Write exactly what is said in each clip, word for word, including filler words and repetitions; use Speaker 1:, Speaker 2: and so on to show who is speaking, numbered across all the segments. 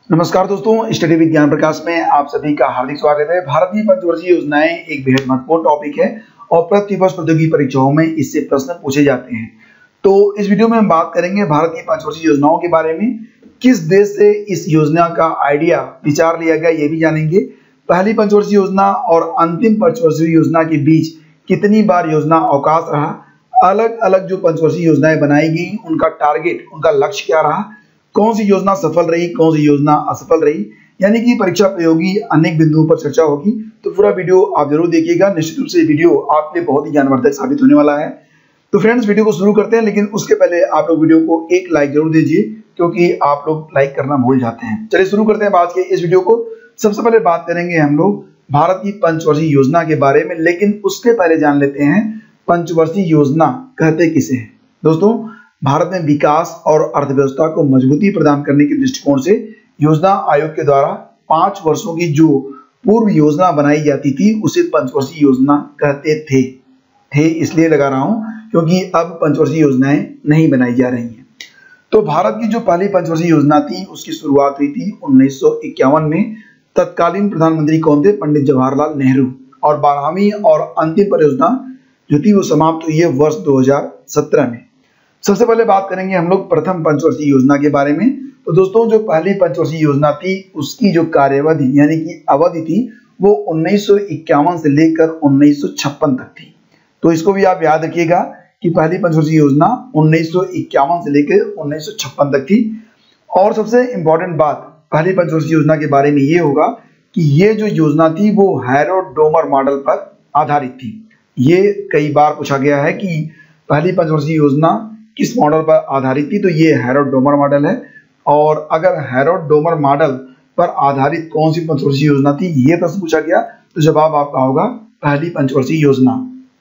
Speaker 1: नमस्कार दोस्तों, study with Gyan प्रकाश में आप सभी का हार्दिक स्वागत है। भारतीय पंचवर्षीय योजनाएं एक बेहद महत्वपूर्ण टॉपिक है और प्रतिवर्ष प्रतियोगी परीक्षाओं में इससे प्रश्न पूछे जाते हैं। तो इस वीडियो में हम बात करेंगे भारतीय पंचवर्षीय योजनाओं के बारे में। किस देश से इस योजना का आइडिया विचार लिया गया ये भी जानेंगे। पहली पंचवर्षीय योजना और अंतिम पंचवर्षीय योजना के बीच कितनी बार योजना अवकाश रहा, अलग अलग जो पंचवर्षीय योजनाएं बनाई गई उनका टारगेट, उनका लक्ष्य क्या रहा, कौन सी योजना सफल रही, कौन सी योजना असफल रही, यानी कि परीक्षा प्रयोगी अनेक बिंदुओं पर चर्चा होगी। तो पूरा वीडियो आप जरूर देखिएगा। निश्चित रूप से वीडियो आपके लिए बहुत ही ज्ञानवर्धक साबित होने वाला है। तो फ्रेंड्स, वीडियो को शुरू करते हैं, लेकिन उसके पहले आप लोग वीडियो को एक लाइक जरूर दीजिए, क्योंकि आप लोग लाइक करना भूल जाते हैं। चलिए शुरू करते हैं आज के इस वीडियो को। सबसे पहले बात करेंगे हम लोग भारत की पंचवर्षीय योजना के बारे में, लेकिन उसके पहले जान लेते हैं पंचवर्षीय योजना कहते किसे हैं। दोस्तों, भारत में विकास और अर्थव्यवस्था को मजबूती प्रदान करने के दृष्टिकोण से योजना आयोग के द्वारा पांच वर्षों की जो पूर्व योजना बनाई जाती थी उसे पंचवर्षीय योजना कहते थे। थे इसलिए लगा रहा हूं क्योंकि अब पंचवर्षीय योजनाएं नहीं बनाई जा रही हैं। तो भारत की जो पहली पंचवर्षीय योजना थी उसकी शुरुआत हुई थी उन्नीस सौ इक्यावन में। तत्कालीन प्रधानमंत्री कौन थे? पंडित जवाहरलाल नेहरू। और बारहवीं और अंतिम परियोजना जो थी वो समाप्त हुई है वर्ष दो हजार सत्रह में। सबसे पहले बात करेंगे हम लोग प्रथम पंचवर्षीय योजना के बारे में। तो दोस्तों, जो पहली पंचवर्षीय योजना थी उसकी जो कार्यवधि यानी कि अवधि थी वो उन्नीस सौ इक्यावन से लेकर उन्नीस सौ छप्पन तक थी। तो इसको भी आप याद रखिएगा कि पहली पंचवर्षीय योजना उन्नीस सौ इक्यावन से लेकर उन्नीस सौ छप्पन तक थी। और सबसे इंपॉर्टेंट बात पहली पंचवर्षीय योजना के बारे में ये होगा कि ये जो योजना थी वो हैरो-डोमर मॉडल पर आधारित थी। ये कई बार पूछा गया है कि पहली पंचवर्षीय योजना किस मॉडल पर आधारित थी, तो ये हैरो-डोमर मॉडल है। और अगर हैरो-डोमर मॉडल पर आधारित कौन सी पंचवर्षीय योजना थी ये प्रश्न पूछा गया तो जवाब आपका होगा पहली पंचवर्षीय योजना।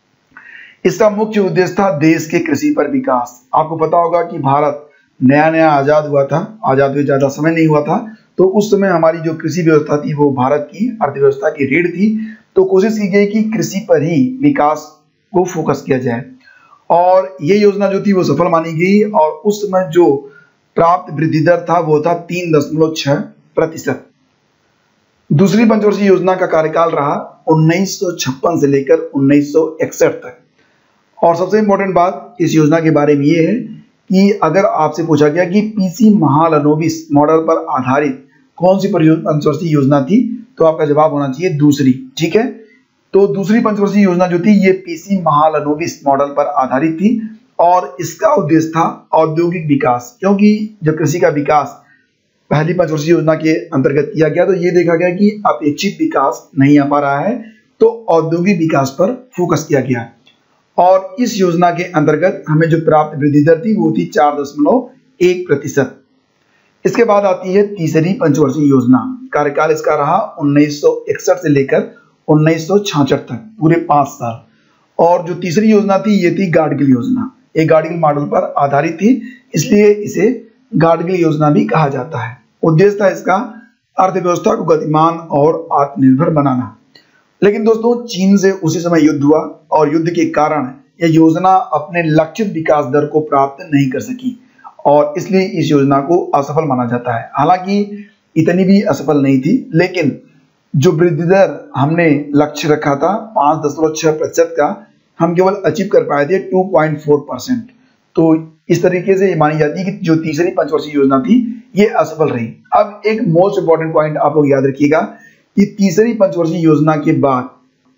Speaker 1: इसका मुख्य उद्देश्य था देश के कृषि पर विकास। आपको पता होगा कि भारत नया नया आजाद हुआ था, आजाद हुए ज्यादा समय नहीं हुआ था, तो उस समय हमारी जो कृषि व्यवस्था थी वो भारत की अर्थव्यवस्था की रीढ़ थी। तो कोशिश की गई कि कृषि पर ही विकास को फोकस किया जाए और ये योजना जो थी वो सफल मानी गई। और उस समय जो प्राप्त वृद्धि दर था वो था तीन दशमलव छह प्रतिशत। दूसरी पंचवर्षीय योजना का कार्यकाल रहा उन्नीस सौ छप्पन से लेकर उन्नीस सौ इकसठ तक। और सबसे इंपॉर्टेंट बात इस योजना के बारे में ये है कि अगर आपसे पूछा गया कि पीसी महालनोबिस मॉडल पर आधारित कौन सी पंचवर्षीय योजना थी तो आपका जवाब होना चाहिए दूसरी। ठीक है, तो दूसरी पंचवर्षीय योजना जो थी ये पीसी महालनोबिस मॉडल पर आधारित थी और इसका उद्देश्य था औद्योगिक विकास। क्योंकि जब कृषि का विकास पहली पंचवर्षीय योजना के अंतर्गत किया गया तो ये देखा गया कि अपेक्षित विकास नहीं आ पा रहा है, तो औद्योगिक विकास पर फोकस किया गया। और इस योजना के अंतर्गत हमें जो प्राप्त वृद्धि दर थी वो थी चार दशमलव एक प्रतिशत। इसके बाद आती है तीसरी पंचवर्षीय योजना। कार्यकाल इसका रहा उन्नीस सौ इकसठ से लेकर उन्नीस सौ छियासठ तक, पूरे पांच साल। और जो तीसरी योजना थी ये थी गाडगिल योजना। ये गाडगिल मॉडल पर आधारित थी, इसलिए इसे गाडगिल योजना भी कहा जाता है। उद्देश्य था इसका अर्थव्यवस्था को गतिमान और आत्मनिर्भर बनाना। लेकिन दोस्तों, चीन से उसी समय युद्ध हुआ और युद्ध के कारण यह योजना अपने लक्षित विकास दर को प्राप्त नहीं कर सकी और इसलिए इस योजना को असफल माना जाता है। हालांकि इतनी भी असफल नहीं थी, लेकिन जो वृद्धि दर हमने लक्ष्य रखा था पांच दशमलव छह प्रतिशत का, हम केवल अचीव कर पाए थे दो पॉइंट चार परसेंट। तो इस तरीके से ये मानी जाती है कि जो तीसरी पंचवर्षीय योजना थी ये असफल रही। अब एक मोस्ट इंपॉर्टेंट पॉइंट आप लोग याद रखिएगा कि तीसरी पंचवर्षीय योजना के बाद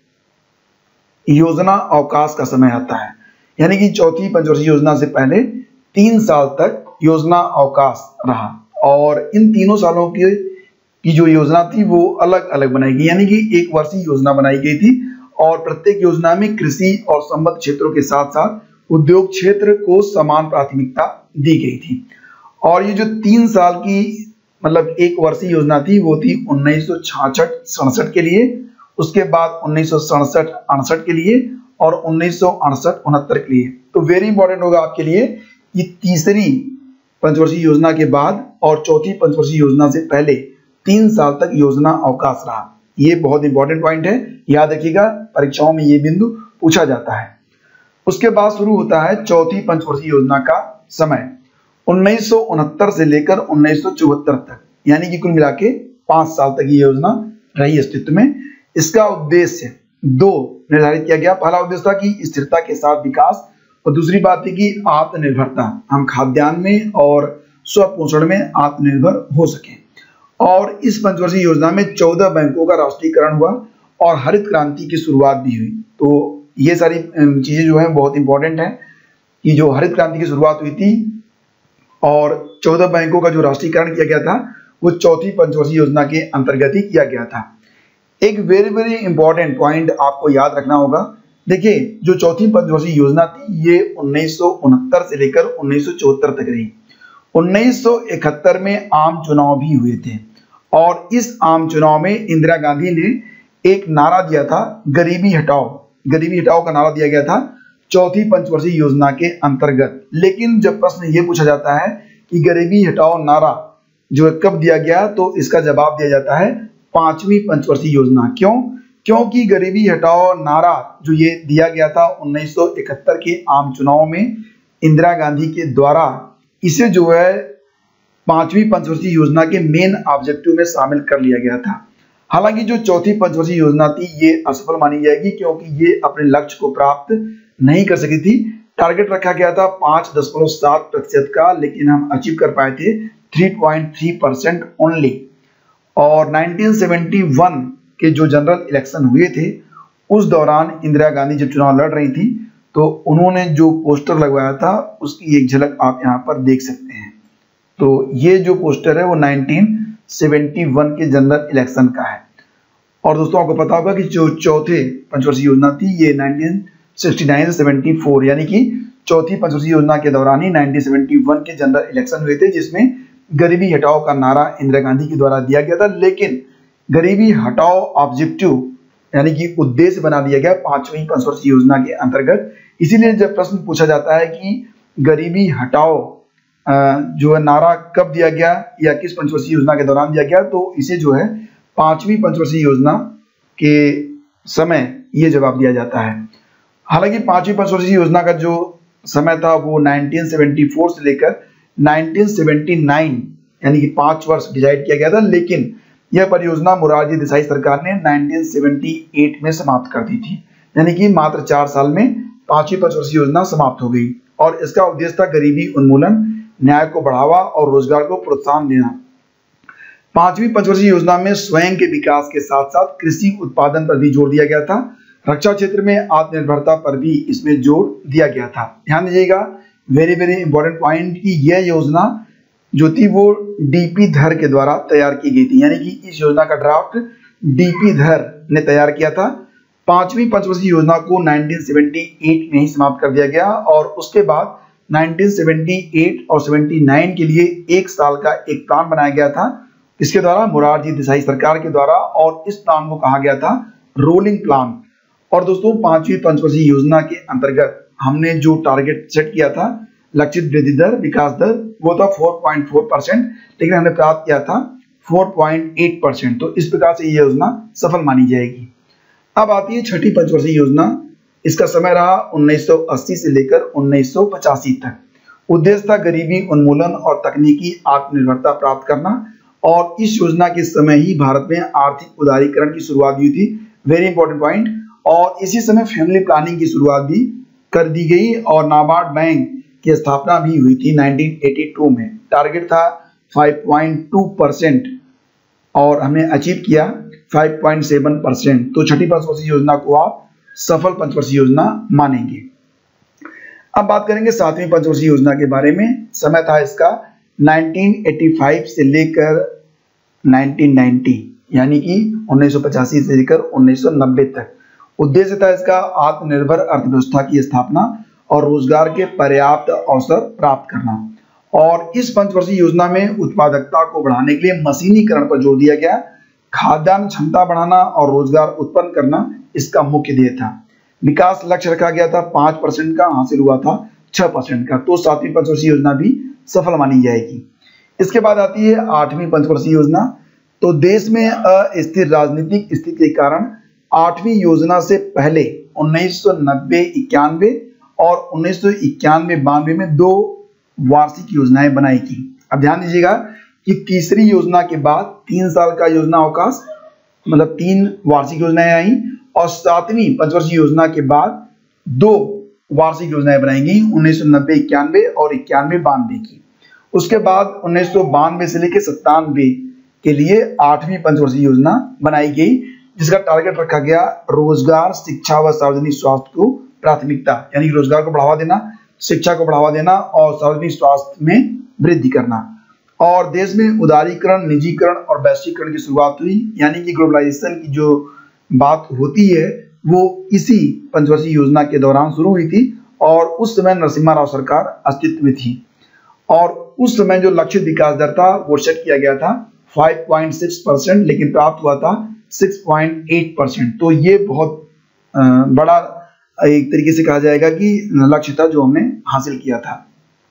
Speaker 1: योजना अवकाश का समय आता है, यानी कि चौथी पंचवर्षीय योजना से पहले तीन साल तक योजना अवकाश रहा और इन तीनों सालों के की जो योजना थी वो अलग अलग बनाई गई, यानी कि एक वर्षीय योजना बनाई गई थी और प्रत्येक योजना में कृषि और संबद्ध क्षेत्रों के साथ साथ उद्योग क्षेत्र को समान प्राथमिकता दी गई थी। और ये जो तीन साल की मतलब एक वर्षीय योजना थी वो थी उन्नीस सौ छियासठ सड़सठ के लिए, उसके बाद उन्नीस सौ सड़सठ अड़सठ के लिए और उन्नीस सौ अड़सठ उनहत्तर के लिए। तो वेरी इंपॉर्टेंट होगा आपके लिए कि तीसरी पंचवर्षीय योजना के बाद और चौथी पंचवर्षीय योजना से पहले तीन साल तक योजना अवकाश रहा। ये बहुत इंपॉर्टेंट पॉइंट है, याद रखिएगा, परीक्षाओं में ये बिंदु पूछा जाता है। उसके बाद शुरू होता है चौथी पंचवर्षीय योजना का समय उन्नीस सौ उनहत्तर से लेकर उन्नीस सौ चौहत्तर तक। यानी कि कुल मिला के पांच साल तक ये योजना रही अस्तित्व में। इसका उद्देश्य दो निर्धारित किया गया। पहला उद्देश्य था कि स्थिरता के साथ विकास, और दूसरी बात थी कि आत्मनिर्भरता, हम खाद्यान्न में और स्वपोषण में आत्मनिर्भर हो सके। और इस पंचवर्षीय योजना में चौदह बैंकों का राष्ट्रीयकरण हुआ और हरित क्रांति की शुरुआत भी हुई। तो ये सारी चीजें जो है बहुत इंपॉर्टेंट है कि जो हरित क्रांति की शुरुआत हुई थी और चौदह बैंकों का जो राष्ट्रीयकरण किया गया था वो चौथी पंचवर्षीय योजना के अंतर्गत ही किया गया था। एक वेरी वेरी इंपॉर्टेंट पॉइंट आपको याद रखना होगा। देखिए, जो चौथी पंचवर्षीय योजना थी ये उन्नीस सौ उनहत्तर से लेकर उन्नीस सौ चौहत्तर तक रही। उन्नीस सौ इकहत्तर में आम चुनाव भी हुए थे और इस आम चुनाव में इंदिरा गांधी ने एक नारा दिया था, गरीबी हटाओ। गरीबी हटाओ का नारा दिया गया था चौथी पंचवर्षीय योजना के अंतर्गत। लेकिन जब प्रश्न ये पूछा जाता है कि गरीबी हटाओ नारा जो है कब दिया गया, तो इसका जवाब दिया जाता है पांचवी पंचवर्षीय योजना। क्यों? क्योंकि गरीबी हटाओ नारा जो ये दिया गया था उन्नीस सौ इकहत्तर के आम चुनाव में इंदिरा गांधी के द्वारा, इसे जो है पांचवी पंचवर्षीय योजना के मेन ऑब्जेक्टिव में शामिल कर लिया गया था। हालांकि जो चौथी पंचवर्षीय योजना थी ये असफल मानी जाएगी क्योंकि ये अपने लक्ष्य को प्राप्त नहीं कर सकी थी। टारगेट रखा गया था पांच दशमलव सात प्रतिशत का, लेकिन हम अचीव कर पाए थे तीन पॉइंट तीन परसेंट ओनली। और उन्नीस सौ इकहत्तर के जो जनरल इलेक्शन हुए थे उस दौरान इंदिरा गांधी जब चुनाव लड़ रही थी तो उन्होंने जो पोस्टर लगवाया था उसकी एक झलक आप यहाँ पर देख सकते हैं। तो ये जो पोस्टर है वो उन्नीस सौ इकहत्तर के जनरल इलेक्शन का है। और दोस्तों आपको पता होगा कि जो चौथे पंचवर्षीय योजना थी ये उन्नीस सौ उनहत्तर से चौहत्तर, यानी कि चौथी पंचवर्षीय योजना के दौरान ही उन्नीस सौ इकहत्तर के जनरल इलेक्शन हुए थे जिसमें गरीबी हटाओ का नारा इंदिरा गांधी के द्वारा दिया गया था। लेकिन गरीबी हटाओ ऑब्जेक्टिव यानी कि उद्देश्य बना दिया गया पांचवी पंचवर्षीय योजना के अंतर्गत। इसीलिए जब प्रश्न पूछा जाता है कि गरीबी हटाओ जो है नारा कब दिया गया या किस पंचवर्षीय योजना के दौरान दिया गया, तो इसे जो है पांचवी पंचवर्षीय योजना के समय ये जवाब दिया जाता है। हालांकि पांचवी पंचवर्षीय योजना का जो समय था वो उन्नीस सौ चौहत्तर से लेकर उन्नीस सौ उन्यासी यानी कि पांच वर्ष डिसाइड किया गया था, लेकिन यह परियोजना मोरारजी देसाई सरकार ने उन्नीस सौ अठहत्तर में समाप्त कर दी थी। यानी कि मात्र चार साल में पांचवी पंचवर्षीय योजना समाप्त हो गई और इसका उद्देश्य था गरीबी उन्मूलन, न्याय को बढ़ावा और रोजगार को प्रोत्साहन देना। पांचवी पंचवर्षीय योजना में स्वयं के विकास के साथ साथ कृषि उत्पादन पर भी जोर दिया गया था। रक्षा क्षेत्र में आत्मनिर्भरता पर भी इसमें जोर दिया गया था। ध्यान दीजिएगा, वेरी वेरी इंपॉर्टेंट पॉइंट कि यह योजना जो थी वो डीपी धर के द्वारा तैयार की गई थी। यानी कि इस योजना का ड्राफ्ट डीपी धर ने तैयार किया था। पांचवी पंचवर्षीय योजना को उन्नीस सौ अठहत्तर में ही समाप्त कर दिया गया और उसके बाद उन्नीस सौ अठहत्तर और उन्यासी के लिए एक साल का एक प्लान बनाया गया था इसके द्वारा मोरारजी देसाई सरकार के द्वारा, और इस प्लान को कहा गया था रोलिंग प्लान। और दोस्तों पांचवी पंचवर्षीय योजना के अंतर्गत हमने जो टारगेट सेट किया था लक्षित वृद्धि दर विकास दर वो था चार पॉइंट चार परसेंट, लेकिन हमने प्राप्त किया था चार पॉइंट आठ परसेंट। तो इस प्रकार से ये योजना सफल मानी जाएगी। अब आती है छठी पंचवर्षीय योजना। इसका समय रहा उन्नीस सौ अस्सी से लेकर उन्नीस सौ पचासी तक। उद्देश्य था गरीबी उन्मूलन और तकनीकी आत्मनिर्भरता प्राप्त करना। और इस योजना के समय ही भारत में आर्थिक उदारीकरण की शुरुआत हुई थी, वेरी इंपॉर्टेंट पॉइंट। और इसी समय फैमिली प्लानिंग की शुरुआत भी कर दी गई और नाबार्ड बैंक की स्थापना भी हुई थी उन्नीस सौ बयासी में। टारगेट था पाँच पॉइंट दो परसेंट और हमने अचीव किया पाँच पॉइंट सात परसेंट। तो छठी पंचवर्षीय योजना को आप सफल पंचवर्षीय योजना मानेंगे। अब बात करेंगे सातवीं पंचवर्षीय योजना के बारे में। समय था इसका उन्नीस सौ पचासी से लेकर उन्नीस सौ नब्बे, यानी कि उन्नीस सौ पचासी से लेकर उन्नीस सौ नब्बे तक। उद्देश्य था इसका आत्मनिर्भर अर्थव्यवस्था की स्थापना और रोजगार के पर्याप्त अवसर प्राप्त करना। और इस पंचवर्षीय योजना में उत्पादकता को बढ़ाने के लिए मशीनीकरण पर जोर दिया गया। खाद्यान्न क्षमता बढ़ाना और रोजगार उत्पन्न करना इसका मुख्य ध्येय था। विकास लक्ष्य रखा गया था पांच परसेंट का, हासिल हुआ था छह परसेंट का। तो सातवीं पंचवर्षीय योजना भी सफल मानी जाएगी। इसके बाद आती है आठवीं पंचवर्षीय योजना। तो देश में अस्थिर राजनीतिक स्थिति के कारण आठवीं योजना से पहले उन्नीस सौ नब्बे इक्यानवे और उन्नीस सौ इक्यानवे बानवे में दो वार्षिक योजनाएं बनाई गई। अब ध्यान दीजिएगा, कि तीसरी योजना के बाद तीन साल का योजना अवकाश, मतलब तीन वार्षिक योजनाएं आई, और सातवीं पंचवर्षीय योजना के बाद दो वार्षिक योजनाएं बनाई गई, उन्नीस सौ नब्बे इक्यानवे और इक्यानवे बानवे की। उसके बाद उन्नीस सौ बानवे से लेकर सत्तानवे के लिए आठवीं पंचवर्षीय योजना बनाई गई, जिसका टारगेट रखा गया रोजगार, शिक्षा व सार्वजनिक स्वास्थ्य को प्राथमिकता, यानी रोजगार को बढ़ावा देना, शिक्षा को बढ़ावा देना और सार्वजनिक स्वास्थ्य में वृद्धि करना। और देश में उदारीकरण, निजीकरण और वैश्वीकरण की शुरुआत हुई, यानी कि ग्लोबलाइजेशन की जो बात होती है वो इसी पंचवर्षीय योजना के दौरान शुरू हुई थी, और उस समय नरसिम्हा राव सरकार अस्तित्व में थी। और उस समय जो लक्षित विकास दर था वो सेट किया गया था पाँच पॉइंट छह परसेंट, लेकिन प्राप्त हुआ था छह पॉइंट आठ परसेंट। तो ये बहुत बड़ा एक तरीके से कहा जाएगा कि लक्ष्य था जो हमने हासिल किया था।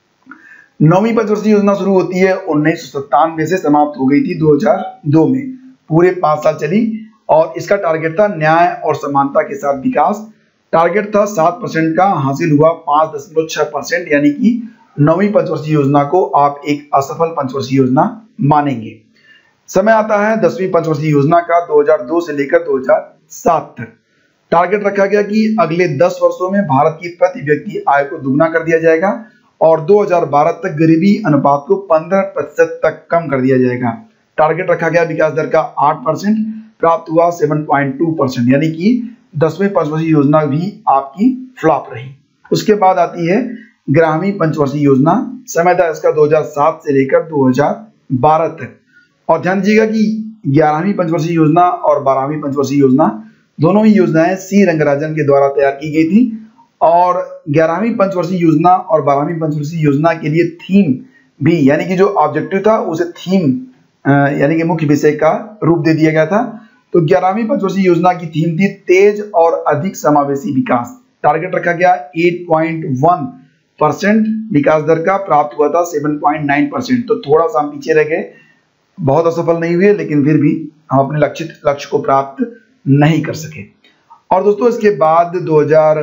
Speaker 1: नौवीं पंचवर्षीय योजना शुरू होती है उन्नीस सौ सत्तानवे से, समाप्त हो गई थी दो हज़ार दो में, पूरे पांच साल चली, और इसका टारगेट था न्याय और समानता के साथ विकास। टारगेट था सात परसेंट का, हासिल हुआ पांच दशमलव छह परसेंट, यानी कि नौवीं पंचवर्षीय योजना को आप एक असफल पंचवर्षीय योजना मानेंगे। समय आता है दसवीं पंचवर्षीय योजना का, दो हज़ार दो से लेकर दो हज़ार सात तक। टारगेट रखा गया कि अगले दस वर्षों में भारत की प्रति व्यक्ति आय को दुगना कर दिया जाएगा और दो हज़ार बारह तक गरीबी अनुपात को पंद्रह प्रतिशत तक कम कर दिया जाएगा। टारगेट रखा गया विकास दर का आठ परसेंट, प्राप्त हुआ सात पॉइंट दो परसेंट, यानी कि दसवीं पंचवर्षीय योजना भी आपकी फ्लॉप रही। उसके बाद आती है ग्यारहवीं पंचवर्षीय योजना, समय था इसका दो हज़ार सात से लेकर दो हज़ार बारह तक। और ध्यान दीजिएगा कि ग्यारहवीं पंचवर्षीय योजना और बारहवीं पंचवर्षीय योजना दोनों ही योजनाएं सी रंगराजन के द्वारा तैयार की गई थी, और ग्यारहवीं पंचवर्षीय योजना और बारहवीं पंचवर्षीय योजना के लिए थीम भी, यानी कि जो ऑब्जेक्टिव था उसे थीम यानी कि मुख्य विषय का रूप दे दिया गया था। तो ग्यारहवीं पंचवर्षीय योजना की थीम थी तेज और अधिक समावेशी विकास। टारगेट रखा गया आठ पॉइंट एक परसेंट विकास दर का, प्राप्त हुआ था सात पॉइंट नौ परसेंट। तो थोड़ा सा हम पीछे रह गए, बहुत असफल नहीं हुए, लेकिन फिर भी हम अपने लक्षित लक्ष्य को प्राप्त नहीं कर सके। और दोस्तों इसके बाद दो हज़ार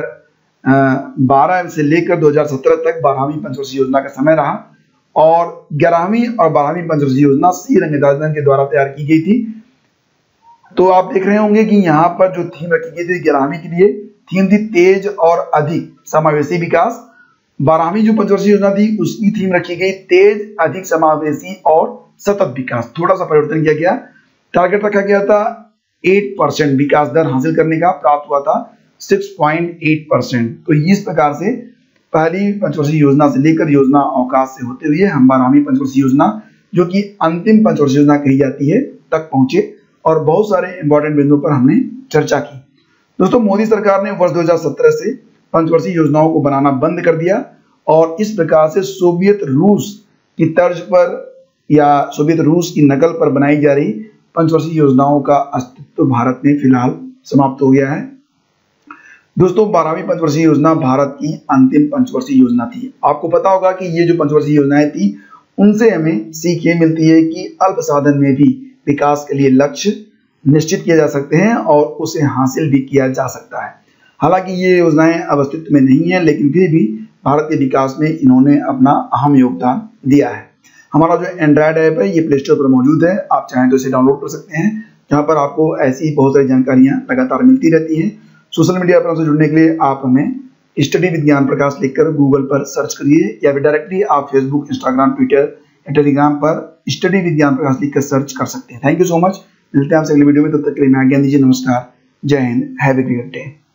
Speaker 1: बारह से लेकर दो हज़ार सत्रह तक बारहवीं पंचवर्षीय योजना का समय रहा, और ग्यारहवीं और बारहवीं पंचवर्षीय योजना सी रंगराजन के द्वारा तैयार की गई थी। तो आप देख रहे होंगे कि यहाँ पर जो थीम रखी गई थी ग्यारहवीं के लिए, थीम थी तेज और अधिक समावेशी विकास। बारहवीं जो पंचवर्षीय योजना थी उसकी थीम रखी गई तेज, अधिक समावेशी और सतत विकास। थोड़ा सा परिवर्तन किया गया। टारगेट रखा गया था आठ परसेंट विकास दर हासिल करने का, प्राप्त हुआ था छह पॉइंट आठ परसेंट। तो इस प्रकार से पहली पंचवर्षीय योजना से लेकर योजना अवकाश से होते हुए हम बारहवीं पंचवर्षीय योजना, जो कि अंतिम पंचवर्षीय योजना कही जाती है, तक पहुंचे, और बहुत सारे इंपॉर्टेंट बिंदुओं पर हमने चर्चा की। दोस्तों मोदी सरकार ने वर्ष दो हज़ार सत्रह से पंचवर्षीय योजनाओं को बनाना बंद कर दिया, और इस प्रकार से सोवियत रूस की तर्ज पर या सोवियत रूस की नकल पर बनाई जा रही पंचवर्षीय योजनाओं का अस्तित्व भारत में फिलहाल समाप्त हो गया है। दोस्तों बारहवीं पंचवर्षीय योजना भारत की अंतिम पंचवर्षीय योजना थी। आपको पता होगा कि ये जो पंचवर्षीय योजनाएं थी उनसे हमें सीख ये मिलती है कि अल्प साधन में भी विकास के लिए लक्ष्य निश्चित किए जा सकते हैं और उसे हासिल भी किया जा सकता है। हालांकि ये योजनाएं अब अस्तित्व में नहीं है, लेकिन फिर भी भारत के विकास में इन्होंने अपना अहम योगदान दिया है। हमारा जो एंड्रॉयड ऐप है ये प्ले स्टोर पर मौजूद है, आप चाहें तो इसे डाउनलोड कर सकते हैं, जहां पर आपको ऐसी बहुत सारी जानकारियां लगातार मिलती रहती हैं। सोशल मीडिया पर हमसे जुड़ने के लिए आप हमें स्टडी विद ज्ञान प्रकाश लिखकर गूगल पर सर्च करिए, या फिर डायरेक्टली आप फेसबुक, इंस्टाग्राम, ट्विटर, टेलीग्राम पर स्टडी विद ज्ञान प्रकाश लिखकर सर्च कर सकते हैं। Thank you so much. मिलते हैं आपसे अगले वीडियो में, तब तक के लिए मैं ज्ञान दीजिए। नमस्कार, जय हिंद, हैव ए ग्रेट डे।